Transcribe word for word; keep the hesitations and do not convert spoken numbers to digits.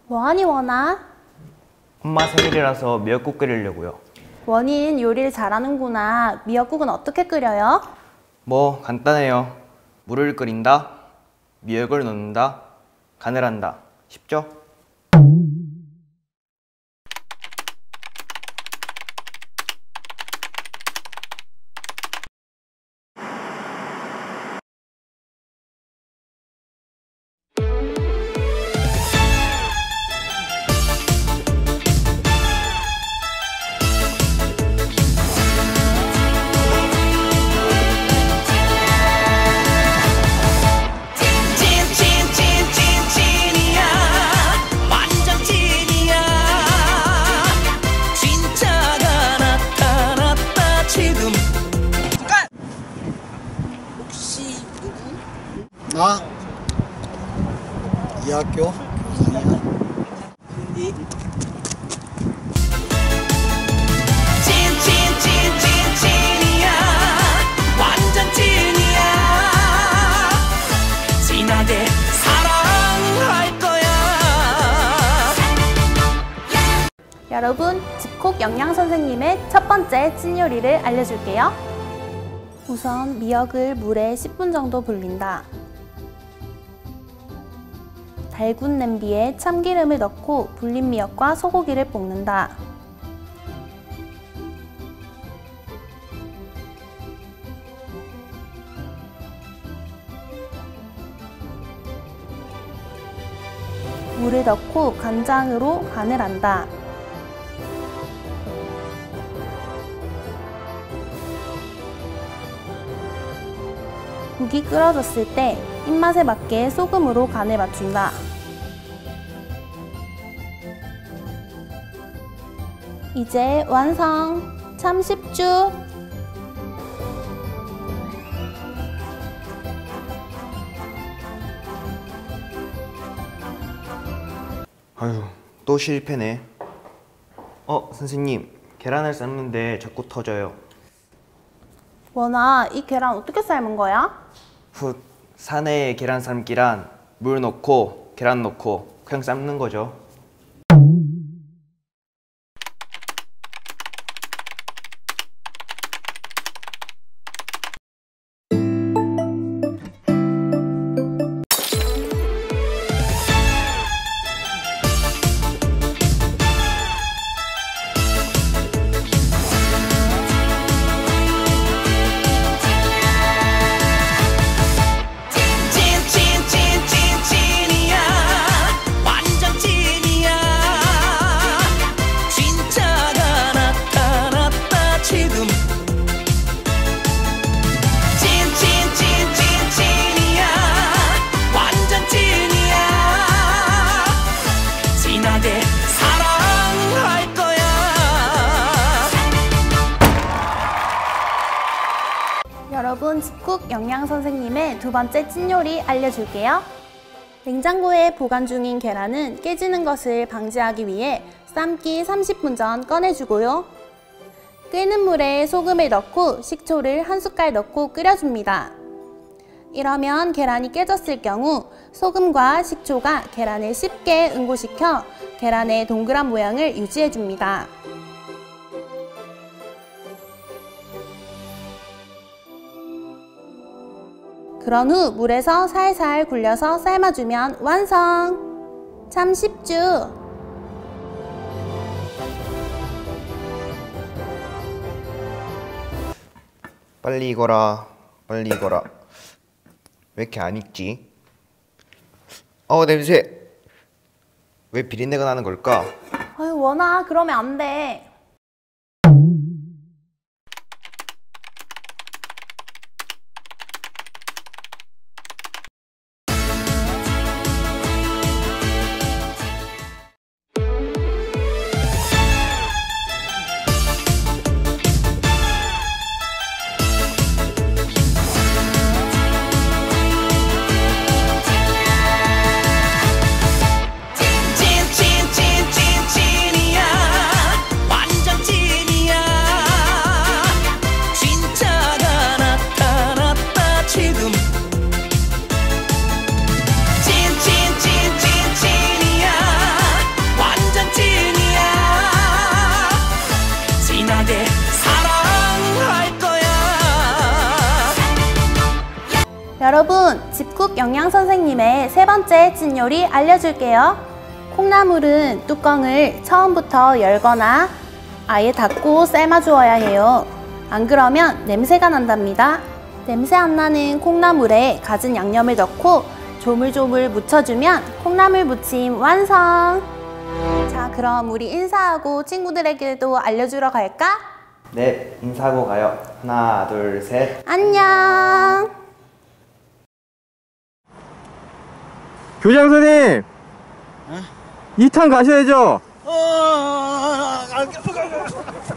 뭐하니 원아? 엄마 생일이라서 미역국 끓이려고요. 원인 요리를 잘하는구나. 미역국은 어떻게 끓여요? 뭐 간단해요. 물을 끓인다, 미역을 넣는다, 간을 한다. 쉽죠? 나 이 학교 교사야. 이 찐찐찐찐찐찐이야. 완전 찐이야. 진하게 사랑할 거야. 여러분, 집콕 영양 선생님의 첫 번째 찐 요리를 알려줄게요. 우선 미역을 물에 십 분 정도 불린다. 달군 냄비에 참기름을 넣고 불린 미역과 소고기를 볶는다. 물을 넣고 간장으로 간을 한다. 국이 끓어졌을 때 입맛에 맞게 소금으로 간을 맞춘다. 이제 완성! 참 쉽죠? 아휴, 또 실패네. 어, 선생님, 계란을 삶는데 자꾸 터져요. 원아, 이 계란 어떻게 삶은 거야? 훗, 사내에 계란 삶기란 물 넣고 계란 넣고 그냥 삶는 거죠. 사랑할 거야. 여러분, 집콕 영양 선생님의 두 번째 찐 요리 알려줄게요. 냉장고에 보관 중인 계란은 깨지는 것을 방지하기 위해 삶기 삼십 분 전 꺼내주고요. 끓는 물에 소금을 넣고 식초를 한 숟갈 넣고 끓여줍니다. 이러면 계란이 깨졌을 경우 소금과 식초가 계란을 쉽게 응고시켜 계란의 동그란 모양을 유지해줍니다. 그런 후 물에서 살살 굴려서 삶아주면 완성! 참 쉽죠? 빨리 익어라, 빨리 익어라. 왜 이렇게 안 익지? 어, 냄새! 왜 비린내가 나는 걸까? 아유, 원아, 그러면 안 돼. 찐찐찐찐찐찐이야. 여러분, 집국 영양 선생님의 세 번째 찐 요리 알려줄게요. 콩나물은 뚜껑을 처음부터 열거나 아예 닫고 삶아주어야 해요. 안 그러면 냄새가 난답니다. 냄새 안 나는 콩나물에 갖은 양념을 넣고 조물조물 무쳐주면 콩나물 무침 완성! 자, 그럼 우리 인사하고 친구들에게도 알려주러 갈까? 네, 인사하고 가요. 하나, 둘, 셋. 안녕! 교장 선생님! 이 탄 가셔야죠? 어, 아, 아, 아, 아, 아.